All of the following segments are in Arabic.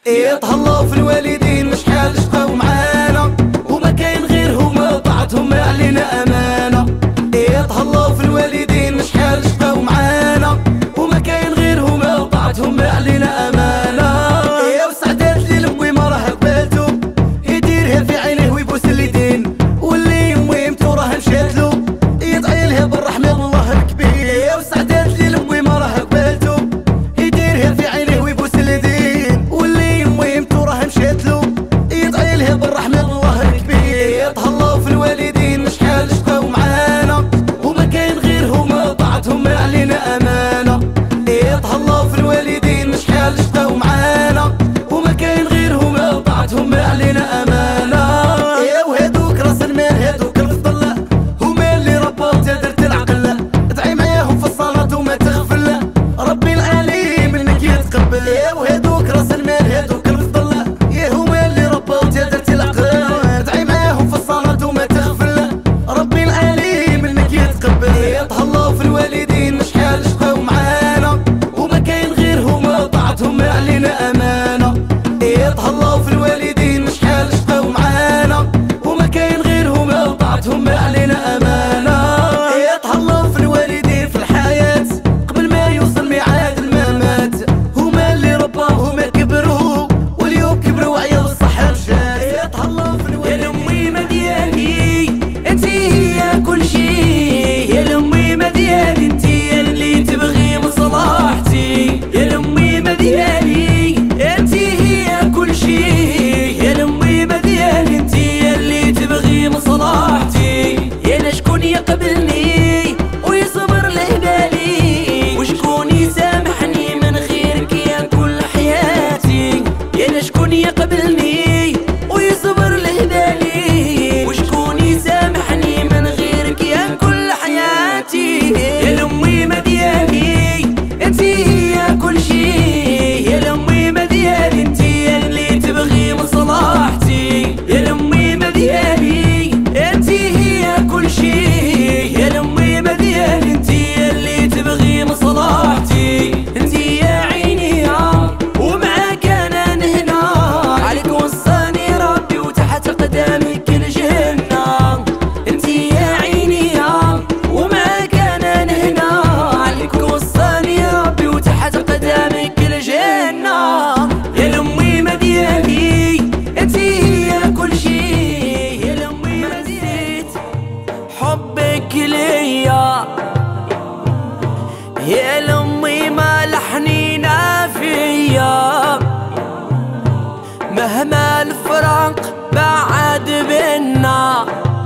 يتهلاو في الوالدين شحال شقاو معانا وما كاين غيرهم طاعتهم علينا امانه. يتهلاو في الوالدين شحال شقاو معانا وما كاين غيرهم طاعتهم علينا امانه. يا وسعدات لي لمي ما راه قبالتو يديرها في عينيه ويبوس اليدين واللي ميمتو راه مشاتلو يدعي لها بالرحمه الله الكبير. يا وسعدات لي لمي ما راه قبالتو يديرها في عينيه ويبوس اليدين واللي ميمتو راه مشاتلو يدعي لها بالرحمه الله الكبير. يتهلاو في الوالدين شحال شقاو معانا وما كاين غيرهم طاعتهم علينا امانه. يتهلاو في الوالدين شحال شقاو معانا وما كاين غيرهم طاعتهم علينا امانه. يا وهادوك راس المال هادوك الفضل هما اللي رباو درت العقل ادعي معاهم في الصلاه وما تغفل ربي العليم منك يتقبل. يا وهادوك راس المال هادوك الفضل يا هما اللي رباو درت العقل ادعي معاهم في الصلاه وما تغفل ربي العليم منك يتقبل. يتهلاو في الوالدين شحال شقاو معانا وما كاين غيرهم طاعتهم علينا امانه. يتهلاو في الوالدين شحال شقاو معانا وما كاين غيرهم طاعتهم علينا امانه. يتهلاو في الوالدين في الحياه قبل ما يوصل ميعاد الممات هما اللي رباو هما كبروا واليوم كبروا عيال الصحه مشات. يتهلاو في الوالدين يا الأميمة ديالي انتي هي كل شي. يا الأميمة ديالي انتي اللي تبغي مصلحتي. يا الأميمة ديالي انتي هي كل شي. يا الأميمة ديالي انتي اللي تبغي مصلحتي. يا شكون يقبلني ويصبر له بالي وشكون يسامحني من غيرك يا كل حياتي. يا شكون يقبلني ويصبر له بالي وشكون يسامحني من غيرك يا كل حياتي. يا الأميمة ديالي انتي هي كل شي. يا الأميمة ديالي انتي اللي تبغي مصلحتي. يا الأميمة ديالي انتي هي كل شي. يا الأميمة ديالي انتي اللي تبغي مصلحتي. انتي يا عيني ومعاك انا نهنا عليك وصاني ربي وتحت قدامك الجنة. انتي يا عيني ومعاك انا نهنا عليك وصاني ربي وتحت قدامك الجنة. يا الأميمة ديالي انتي هي كل شي. يا الأميمة ديالي حبك ليا. يا الأميمة الحنينة فيا مهما الفراق بعد بينا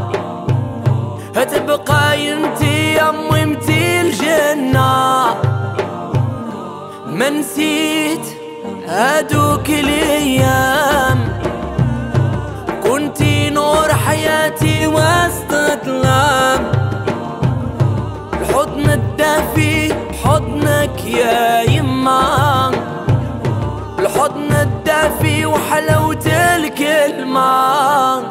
هتبقى انتي يا أميمتي الجنة. ما نسيت هادوك الايام كنتي نور حياتي وسط ظلام. الحضن الدافي حضنك يا يما. الحضن الدافي وحلاوة الكلمة.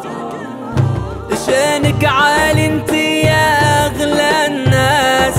شانك عالي انتي يا اغلى الناس.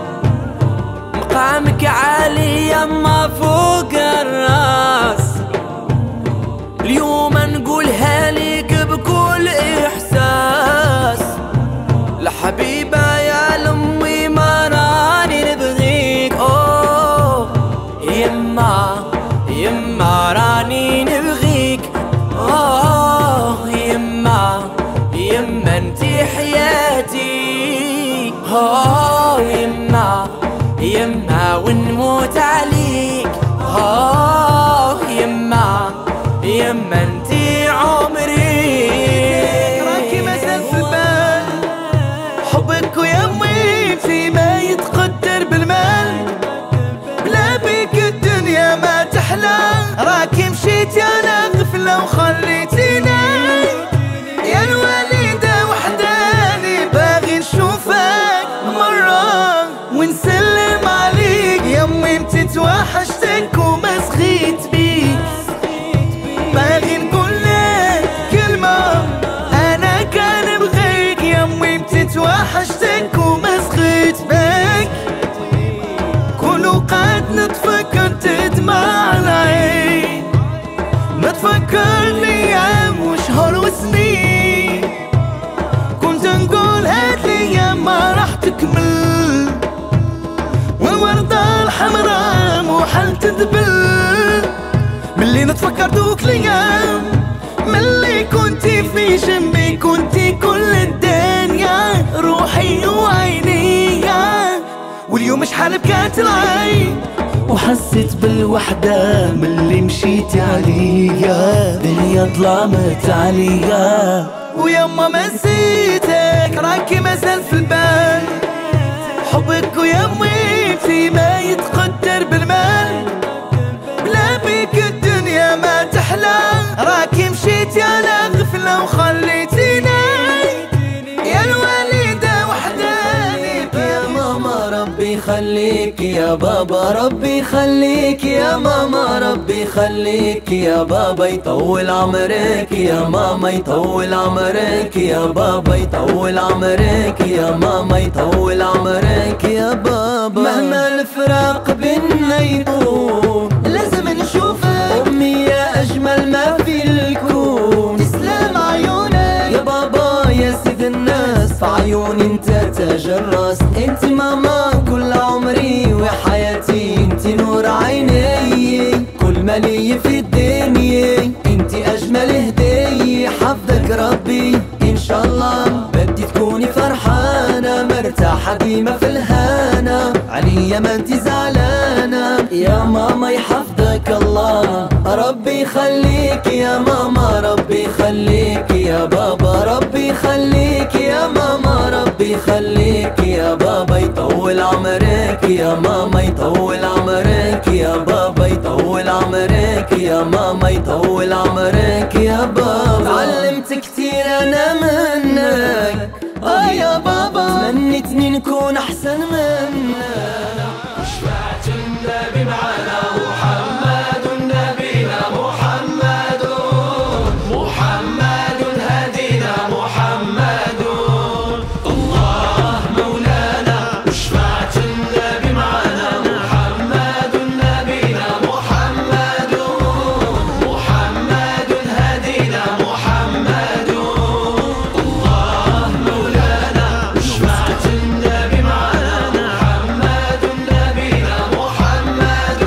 مقامك عالي يما فوق الراس. اليوم نقولها ليك بكل احساس. الحبيبة يا الأميمة راني نبغيك. اوه يما يما راني نبغيك. اوه يما يما انتي حياتي. اوه يما يما ونموت عليك. اوه يما يما انتي عمري. راكي مازال في البال حبك ويا أميمتي ما يتقدر بالمال. بلا بيك الدنيا ما تحلى. راكي مشيتي على غفلة وخليتيني يا الوالدة وحداني. باغي نشوفك مرة ونسلم عليك يا أميمتي. توحشتك وما سخيت بيك. باغي نقولك كلمة أنا كان بغيك يا أميمتي. توحشتك وما سخيت بيك. كل وقت نتفكر تدمع العين كل ايام وشهور وسنين كنت نقول هاد الايام ما راح تكمل، والوردة الحمراء محال تدبل. ملي نتفكر دوك الايام ملي كنتي في جنبي، كنتي كل الدنيا روحي وعينيا. واليوم شحال بكات العين وحسيت بالوحدة ملي مشيتي عليا، دنيا ظلامت عليا. ويما ما نسيتك راكي مازال في البال، حبك ويميتي ما يتقدر بالمال. بلا بيك الدنيا ما تحلى، راكي مشيتي على غفلة وخليتيني يا الوالدة وحداني. يا ماما ربي يخليك، يا بابا ربي يخليك، يا ماما ربي يخليك، يا بابا يطول عمرك، يا ماما يطول عمرك، يا بابا يطول عمرك، يا ماما يطول عمرك يا بابا. مهما الفراق بينا يكون لازم نشوفك، أمي يا أجمل ما في الكون. تسلم عيونك يا بابا يا سيد الناس، في عيوني انت تاج الراس. انت ماما كل عمري وحياتي، انت نور عيني كل ما لي في الدنيا. انت أجمل هدية حفظك ربي إن شاء الله، بدي تكوني فرحانة مرتاحة ديما في الهنا، عليا ما انت زعلانة. يا ماما يحفظك الله ربي يخليك، يا ماما ربي يخليك، يا بابا ربي يخليك، يا ماما ربي يخليك، يا بابا يطول عمرك، يا ماما يطول عمرك، يا بابا يطول عمرك، يا ماما يطول عمرك يا بابا. تعلمت كتير انا منك يا بابا، تمنيتني نكون احسن منك. شفعت النبي معنا محمد، نبينا محمد، محمد هدينا محمد، الله مولانا. وشفعت النبي معنا محمد، نبينا محمد، محمد هدينا محمد، الله مولانا. وشفعت النبي معنا محمد، نبينا محمد،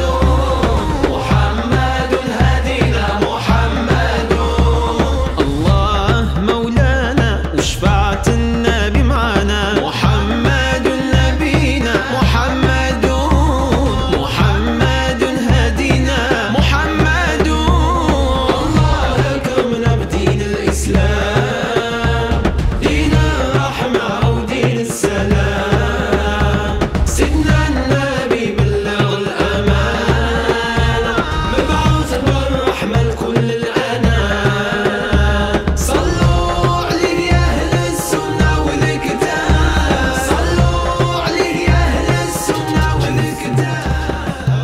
محمد هدينا محمد، الله مولانا. وشفعت النبي معنا محمد، نبينا محمد، محمد هدينا محمد، الله أكرمنا بدين الإسلام، دين الرحمة ودين السلام. سيدنا النبي بلغ الأمانة، مبعوث بالرحمة لكل الأنام. صلوا عليه يا أهل السنة والكتاب، صلوا عليه يا أهل السنة والكتاب.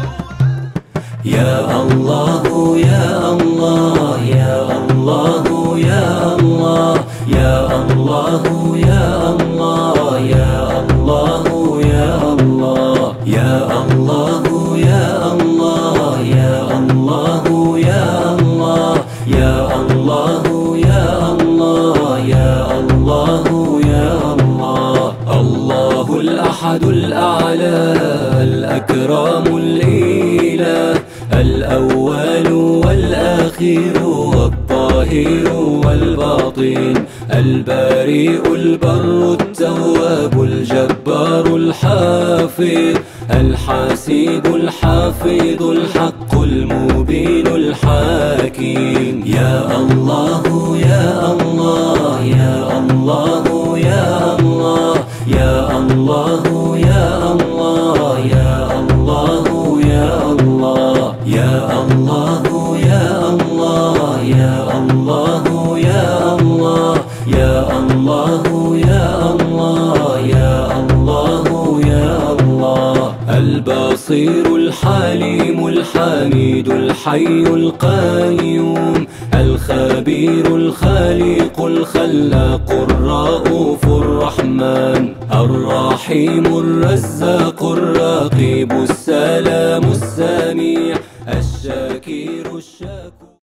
يا الله يا الله يا الله يا الله يا الله يا الله يا الله يا الله يا الله يا الله يا الله يا الله يا الله يا الله يا الله يا الله. الله الأحد الأعلى الأكرم الإله، الأول والآخر والظاهر والباطن، البريء البر التواب الجبار الحافظ، الحاسب الحافظ الحق المبين الحكيم. يا الله يا الله يا الله يا الله يا الله يا الله يا الله يا الله يا الله يا الله يا الله يا الله يا الله يا الله يا الله يا الله. البصير الحليم الحميد الحي القيوم، الخبير الخالق الخلاق الرؤوف الرحمن، الرحيم الرزاق الرقيب السلام السميع، الشاكر الشاكر.